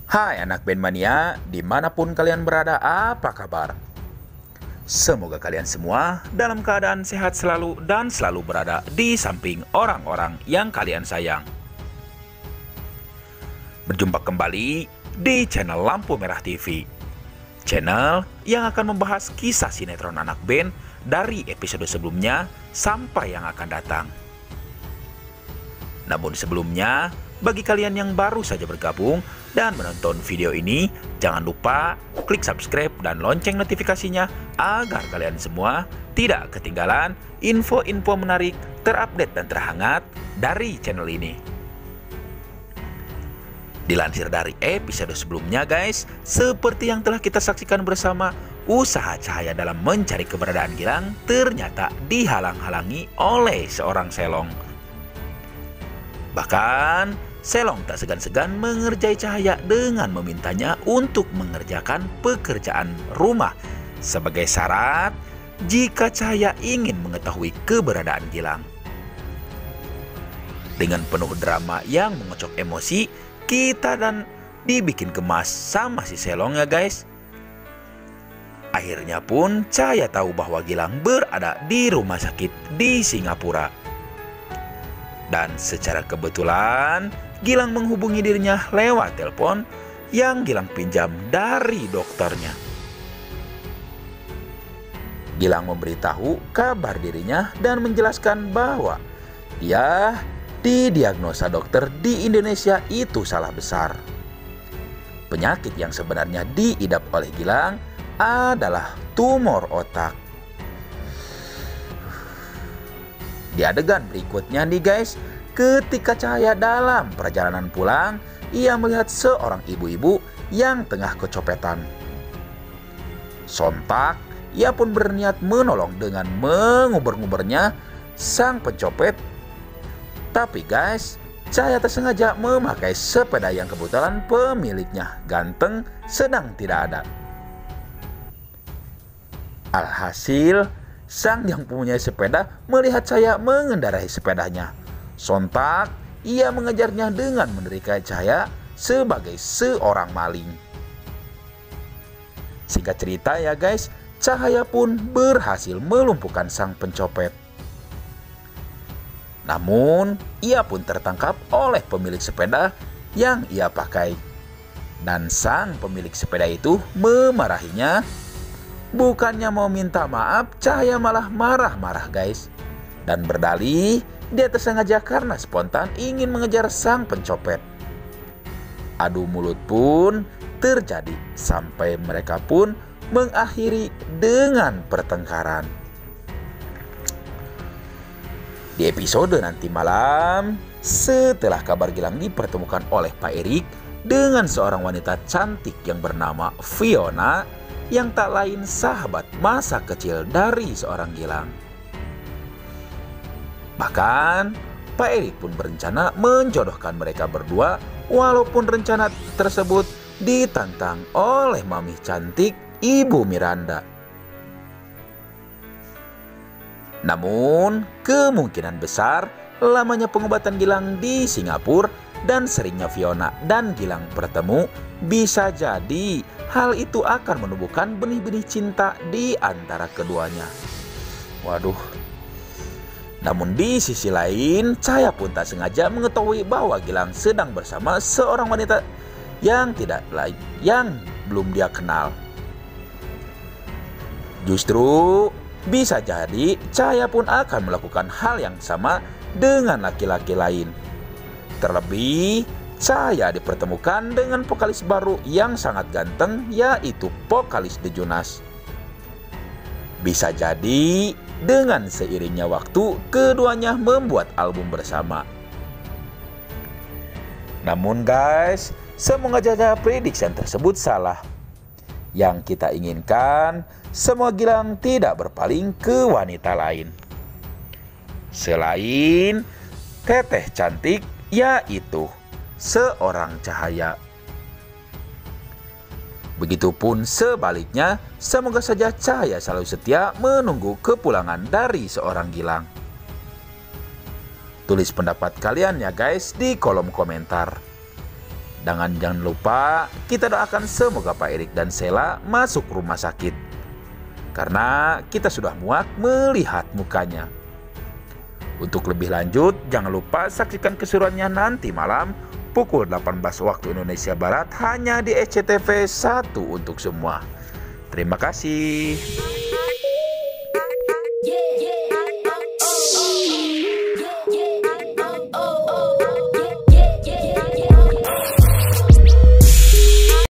Hai anak band mania, dimanapun kalian berada, apa kabar? Semoga kalian semua dalam keadaan sehat selalu dan selalu berada di samping orang-orang yang kalian sayang. Berjumpa kembali di channel Lampu Merah TV, channel yang akan membahas kisah sinetron anak band dari episode sebelumnya sampai yang akan datang. Namun sebelumnya, bagi kalian yang baru saja bergabung dan menonton video ini, jangan lupa klik subscribe dan lonceng notifikasinya agar kalian semua tidak ketinggalan info-info menarik, terupdate dan terhangat dari channel ini. Dilansir dari episode sebelumnya guys, seperti yang telah kita saksikan bersama, usaha Cahaya dalam mencari keberadaan Gilang ternyata dihalang-halangi oleh seorang Selong. Bahkan, Selong tak segan-segan mengerjai Cahaya dengan memintanya untuk mengerjakan pekerjaan rumah sebagai syarat jika Cahaya ingin mengetahui keberadaan Gilang. Dengan penuh drama yang mengocok emosi, kita dan dibikin gemas sama si Selong ya guys. Akhirnya pun Cahaya tahu bahwa Gilang berada di rumah sakit di Singapura. Dan secara kebetulan, Gilang menghubungi dirinya lewat telepon yang Gilang pinjam dari dokternya. Gilang memberitahu kabar dirinya dan menjelaskan bahwa dia didiagnosa dokter di Indonesia itu salah besar. Penyakit yang sebenarnya diidap oleh Gilang adalah tumor otak. Di adegan berikutnya nih guys, ketika Cahaya dalam perjalanan pulang, ia melihat seorang ibu-ibu yang tengah kecopetan. Sontak, ia pun berniat menolong dengan menguber-ngubernya sang pencopet. Tapi guys, Cahaya tersengaja memakai sepeda yang kebetulan pemiliknya ganteng sedang tidak ada. Alhasil, sang yang punya sepeda melihat Cahaya mengendarai sepedanya. Sontak, ia mengejarnya dengan menerikai Cahaya sebagai seorang maling. Singkat cerita ya guys, Cahaya pun berhasil melumpuhkan sang pencopet. Namun, ia pun tertangkap oleh pemilik sepeda yang ia pakai. Dan sang pemilik sepeda itu memarahinya. Bukannya mau minta maaf, Cahaya malah marah-marah guys. Dan berdalih, dia tersengaja karena spontan ingin mengejar sang pencopet. Adu mulut pun terjadi sampai mereka pun mengakhiri dengan pertengkaran. Di episode nanti malam, setelah kabar Gilang dipertemukan oleh Pak Erik dengan seorang wanita cantik yang bernama Fiona, yang tak lain sahabat masa kecil dari seorang Gilang. Bahkan, Pak Erik pun berencana menjodohkan mereka berdua, walaupun rencana tersebut ditantang oleh mami cantik Ibu Miranda. Namun, kemungkinan besar lamanya pengobatan Gilang di Singapura dan seringnya Fiona dan Gilang bertemu, bisa jadi hal itu akan menumbuhkan benih-benih cinta di antara keduanya. Waduh. Namun di sisi lain, Cahaya pun tak sengaja mengetahui bahwa Gilang sedang bersama seorang wanita yang belum dia kenal. Justru bisa jadi Cahaya pun akan melakukan hal yang sama dengan laki-laki lain. Terlebih, Cahaya dipertemukan dengan vokalis baru yang sangat ganteng, yaitu vokalis The Jonas. Bisa jadi dengan seiringnya waktu, keduanya membuat album bersama. Namun guys, semoga saja prediction tersebut salah. Yang kita inginkan, semua Gilang tidak berpaling ke wanita lain selain teteh cantik, yaitu seorang Cahaya. Begitupun sebaliknya, semoga saja Cahaya selalu setia menunggu kepulangan dari seorang Gilang. Tulis pendapat kalian ya guys di kolom komentar. Jangan lupa kita doakan semoga Pak Erik dan Sheila masuk rumah sakit. Karena kita sudah muak melihat mukanya. Untuk lebih lanjut, jangan lupa saksikan keseruannya nanti malam pukul 18 waktu Indonesia Barat hanya di SCTV 1 untuk semua. Terima kasih.